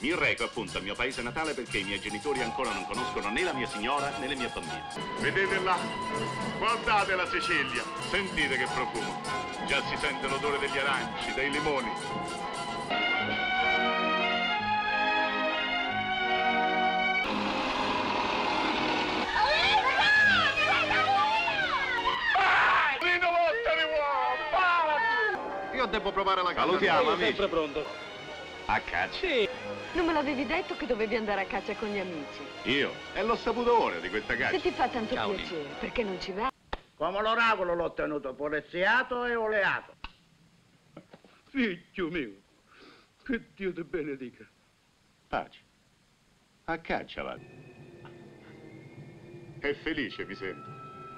Mi reco appunto al mio paese natale perché i miei genitori ancora non conoscono né la mia signora né le mie bambine. Vedete là? Guardate la Sicilia. Sentite che profumo. Già si sente l'odore degli aranci, dei limoni. Io devo provare la caccia. Salutiamo, amici. Sempre pronto. A caccia? Sì. Non me l'avevi detto che dovevi andare a caccia con gli amici? Io? E l'ho saputo ora di questa caccia. Se ti fa tanto Ciao, piacere, perché non ci va? Come l'oracolo l'ho tenuto poliziato e oleato. Figlio mio, che Dio ti benedica. Pace. A caccia vado. È felice, mi sento.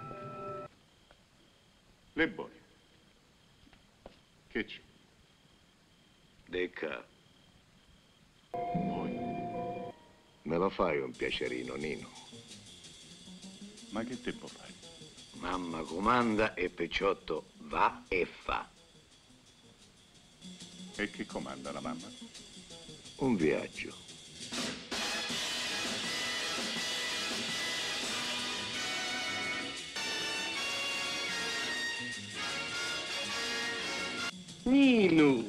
Le buone. Che c'è? Decca, Voi? me lo fai un piacerino, Nino? Ma che tempo fai? Mamma comanda e Picciotto va e fa. E che comanda la mamma? Un viaggio. Nino.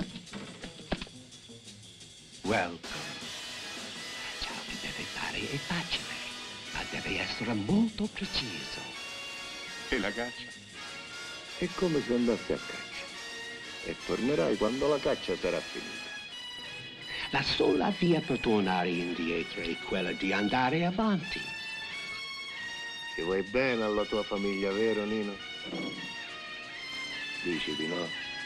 Welcome. Ciò che deve fare è facile, ma deve essere molto preciso. E la caccia? È come se andassi a caccia. E tornerai quando la caccia sarà finita. La sola via per tornare indietro è quella di andare avanti. Ci vuoi bene alla tua famiglia, vero, Nino? Dici di no?